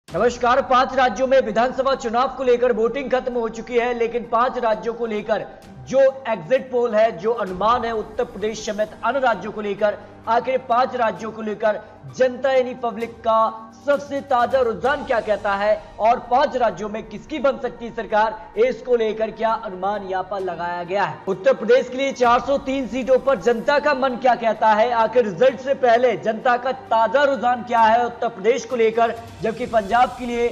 नमस्कार। 5 राज्यों में विधानसभा चुनाव को लेकर वोटिंग खत्म हो चुकी है, लेकिन 5 राज्यों को लेकर जो एग्जिट पोल है, जो अनुमान है उत्तर प्रदेश समेत अन्य राज्यों को लेकर, आखिर 5 राज्यों को लेकर जनता यानी पब्लिक का सबसे ताजा रुझान क्या कहता है और 5 राज्यों में किसकी बन सकती है सरकार, इसको लेकर क्या अनुमान यहां पर लगाया गया है। उत्तर प्रदेश के लिए 403 सीटों पर जनता का मन क्या कहता है, आखिर रिजल्ट से पहले जनता का ताजा रुझान क्या है उत्तर प्रदेश को लेकर, जबकि पंजाब के लिए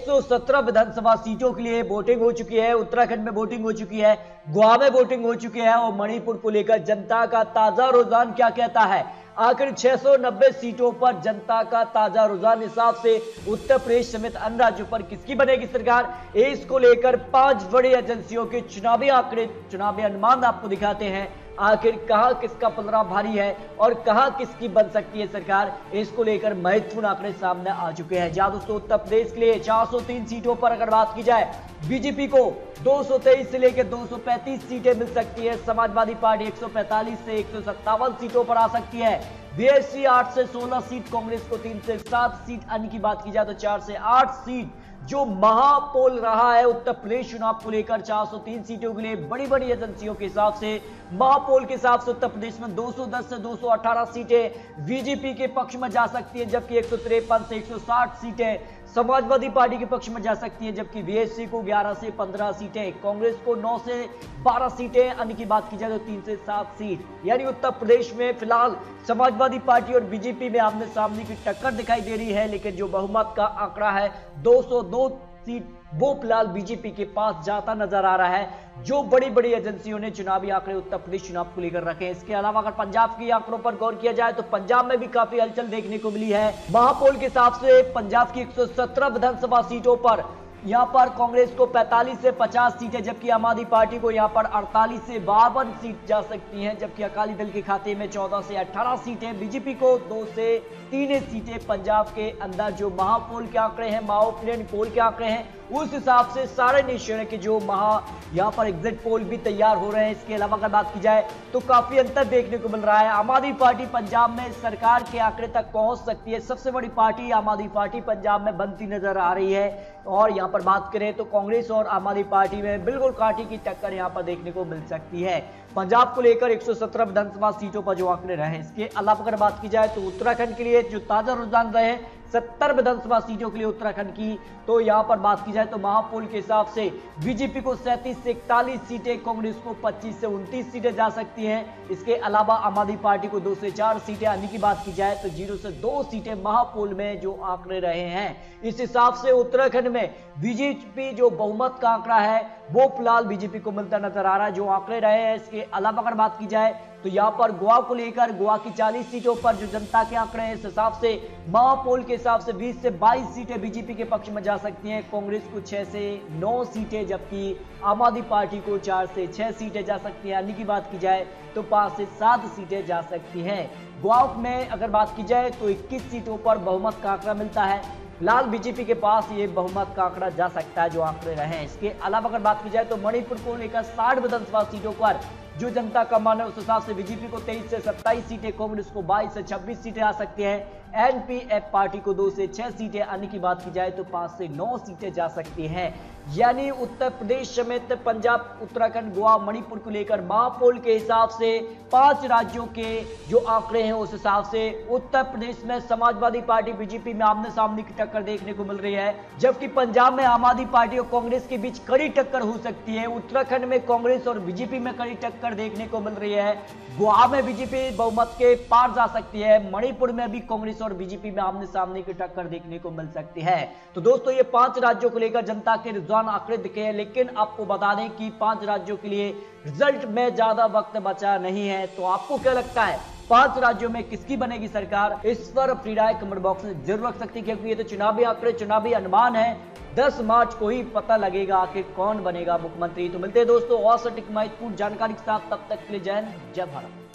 117 विधानसभा सीटों के लिए वोटिंग हो चुकी है, उत्तराखंड में वोटिंग हो चुकी है, गोवा में वोटिंग हो चुकी है और मणिपुर को लेकर जनता का ताजा रुझान क्या कहता है। आखिर 690 सीटों पर जनता का ताजा रुझान हिसाब से उत्तर प्रदेश समेत अन्य राज्यों पर किसकी बनेगी सरकार, इसको लेकर 5 बड़ी एजेंसियों के चुनावी आंकड़े, चुनावी अनुमान आपको दिखाते हैं। आखिर कहां किसका पलड़ा भारी है और कहां किसकी बन सकती है सरकार, इसको लेकर महत्वपूर्ण आंकड़े सामने आ चुके हैं। जहां दोस्तों उत्तर प्रदेश के लिए 403 सीटों पर अगर बात की जाए, बीजेपी को 223 से लेकर 235 सीटें मिल सकती है, समाजवादी पार्टी 145 से 157 सीटों पर आ सकती है, बीएसपी 8 से 16 सीट, कांग्रेस को 3 से 7 सीट, अन्य की बात की जाए तो 4 से 8 सीट। जो महापोल रहा है उत्तर प्रदेश चुनाव को लेकर 403 सीटों के लिए बड़ी बड़ी एजेंसियों के हिसाब से, महापोल के हिसाब से उत्तर प्रदेश में 210 से 218 सीटें बीजेपी के पक्ष में जा सकती है, जबकि 153 से 160 सीटें समाजवादी पार्टी के पक्ष में जा सकती है, जबकि बीएसपी को 11 से 15 सीटें, कांग्रेस को 9 से 12 सीटें, अन्य की बात की जाए तो 3 से 7 सीट। यानी उत्तर प्रदेश में फिलहाल समाजवादी पार्टी और बीजेपी में आमने सामने की टक्कर दिखाई दे रही है, लेकिन जो बहुमत का आंकड़ा है 202 सीट वो फिलहाल बीजेपी के पास जाता नजर आ रहा है, जो बड़ी बड़ी एजेंसियों ने चुनावी आंकड़े उत्तर प्रदेश चुनाव को लेकर रखे हैं। इसके अलावा अगर पंजाब के आंकड़ों पर गौर किया जाए तो पंजाब में भी काफी हलचल देखने को मिली है। महापोल के हिसाब से पंजाब की 117 विधानसभा सीटों पर यहां पर कांग्रेस को 45 से 50 सीटें, जबकि आम आदमी पार्टी को यहां पर 48 से 52 सीट जा सकती हैं, जबकि अकाली दल के खाते में 14 से 18 सीटें, बीजेपी को 2 से 3 सीटें। पंजाब के अंदर जो महापोल के आंकड़े हैं, महाओपिनियन पोल के आंकड़े हैं, उस हिसाब से सारे निश्चय के जो यहां पर एग्जिट पोल भी तैयार हो रहे हैं। इसके अलावा अगर बात की जाए तो काफी अंतर देखने को मिल रहा है। आम आदमी पार्टी पंजाब में सरकार के आंकड़े तक पहुंच सकती है, सबसे बड़ी पार्टी आम आदमी पार्टी पंजाब में बनती नजर आ रही है। और यहां पर बात करें तो कांग्रेस और आम आदमी पार्टी में बिल्कुल कांटे की टक्कर यहां पर देखने को मिल सकती है। पंजाब को लेकर 117 विधानसभा सीटों पर जो आंकड़े रहे, इसके अलावा अगर बात की जाए तो उत्तराखंड के लिए जो ताजा रुझान रहे 70 विधानसभा सीटों के लिए उत्तराखंड की, तो यहां पर बात की जाए तो महापोल के हिसाब से बीजेपी को 37 से 41 सीटें, कांग्रेस को 25 से 29 सीटें जा सकती हैं। इसके अलावा आम आदमी पार्टी को 2 से 4 सीटें, अन्य की बात की जाए तो 0 से 2 सीटें महापोल में जो आंकड़े रहे हैं। इस हिसाब से उत्तराखंड में बीजेपी जो बहुमत का आंकड़ा है वो फिलहाल बीजेपी को मिलता नजर आ रहा है, जो आंकड़े रहे हैं। इसके अलावा अगर बात की जाए तो यहां पर गोवा को लेकर, गोवा की 40 सीटों पर जो जनता के आंकड़े हैं, इस हिसाब से महापोल के हिसाब से 20 से 22 सीटें बीजेपी के पक्ष में जा सकती हैं, कांग्रेस को 6 से 9 सीटें, जबकि आम आदमी पार्टी को 4 से 6 सीटें जा सकती हैं, अन्य की बात की जाए तो 5 से 7 सीटें जा सकती हैं। गोवा में अगर बात की जाए तो 21 सीटों पर बहुमत का आंकड़ा मिलता है, फिलहाल बीजेपी के पास ये बहुमत का आंकड़ा जा सकता है, जो आंकड़े रहे हैं। इसके अलावा अगर बात की जाए तो मणिपुर को लेकर 60 विधानसभा सीटों पर जो जनता का मन है उस हिसाब से बीजेपी को 23 से 27 सीटें, कांग्रेस को 22 से 26 सीटें आ सकती हैं, एनपीएफ पार्टी को 2 से 6 सीटें, अन्य की बात की जाए तो 5 से 9 सीटें जा सकती हैं। यानी उत्तर प्रदेश समेत पंजाब, उत्तराखंड, गोवा, मणिपुर को लेकर महापोल के हिसाब से 5 राज्यों के जो आंकड़े हैं उस हिसाब से उत्तर प्रदेश में समाजवादी पार्टी बीजेपी में आमने सामने की टक्कर देखने को मिल रही है, जबकि पंजाब में आम आदमी पार्टी और कांग्रेस के बीच कड़ी टक्कर हो सकती है। उत्तराखंड में कांग्रेस और बीजेपी में कड़ी टक्कर देखने को मिल रही है, गोवा में बीजेपी बहुमत के पार जा सकती है, मणिपुर में भी कांग्रेस और बीजेपी में आमने सामने की टक्कर देखने को मिल सकती है। तो दोस्तों ये 5 राज्यों को लेकर जनता के रुझान आंकड़े दिखे हैं, लेकिन आपको बता दें कि 5 राज्यों के लिए रिजल्ट में ज्यादा वक्त बचा नहीं है। तो आपको क्या लगता है 5 राज्यों में किसकी बनेगी सरकार, इस पर अपनी राय कमेंट बॉक्स में जरूर रख सकती है, क्योंकि ये तो चुनावी आंकड़े, चुनावी अनुमान है। 10 मार्च को ही पता लगेगा आखिर कौन बनेगा मुख्यमंत्री। तो मिलते हैं दोस्तों और सटीक महत्वपूर्ण जानकारी के साथ, तब तक के लिए जय हिंद, जय भारत।